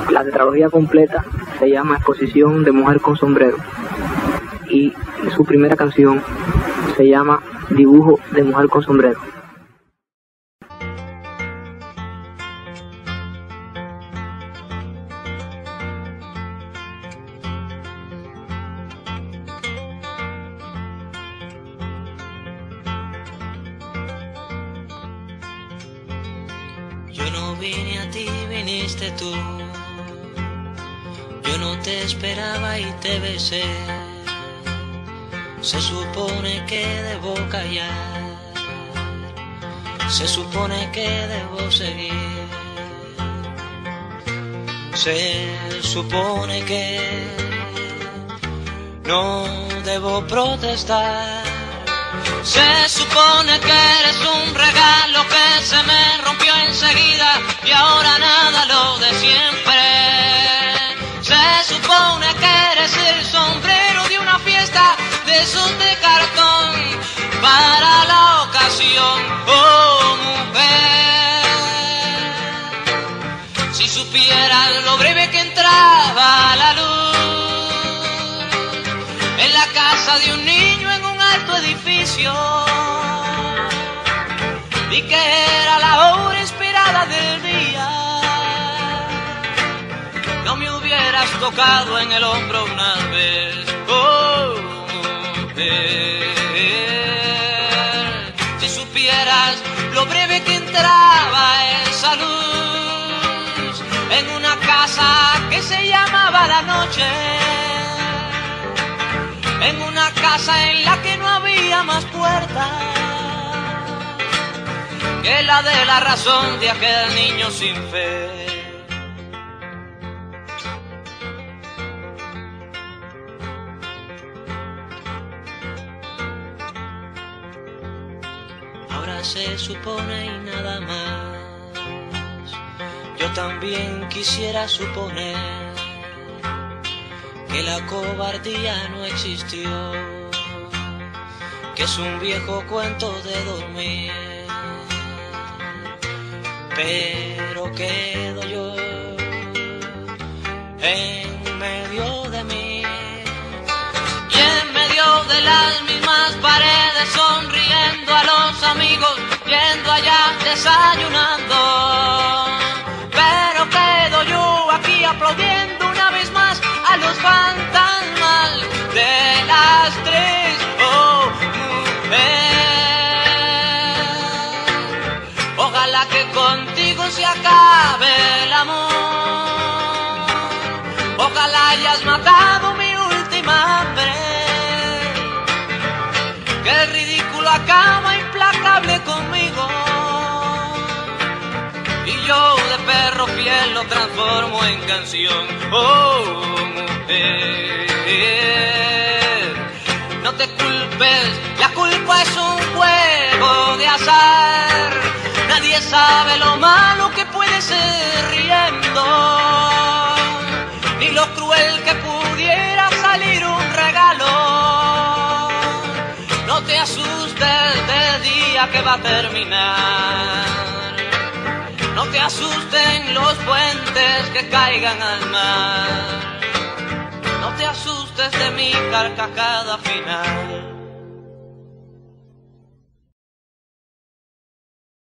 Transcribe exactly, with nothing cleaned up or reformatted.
La tetralogía completa se llama Exposición de Mujer con Sombrero y su primera canción se llama Dibujo de Mujer con Sombrero. Yo no vine a ti, viniste tú. Yo no te esperaba y te besé. Se supone que debo callar, se supone que debo seguir, se supone que no debo protestar. Se supone que eres un regalo que se me rompió enseguida y ahora nada lo de siempre. Se supone que eres el sombrero de una fiesta de esos de cartón para la ocasión, oh mujer. Si supieras lo breve que entraba la luz en la casa de un niño en un alto edificio, y que era la hora inspirada del día, no me hubieras tocado en el hombro una vez, oh mujer. Si supieras lo breve que entraba esa luz en una casa que se llamaba La Noche, en una casa en la que no había más puertas que la de la razón de aquel niño sin fe. Ahora se supone y nada más. Yo también quisiera suponer que la cobardía no existió, que es un viejo cuento de dormir, pero quedo yo en medio de mí y en medio de las mismas paredes, sonriendo a los amigos, yendo allá desayunando, pero quedo yo aquí aplaudiendo una vez más a los fantasmas de las tres, oh mujer. Ojalá que contigo se acabe el amor, ojalá hayas matado mi última hambre, que el ridículo acaba implacable conmigo y yo de perro fiel lo transformo en canción, oh mujer. No te culpes, la culpa es un juego de azar, nadie sabe lo malo que puede ser riendo, ni lo cruel que pudiera salir un regalo. No te asustes del día que va a terminar, no te asusten los puentes que caigan al mar, no te asustes de mi carcajada final.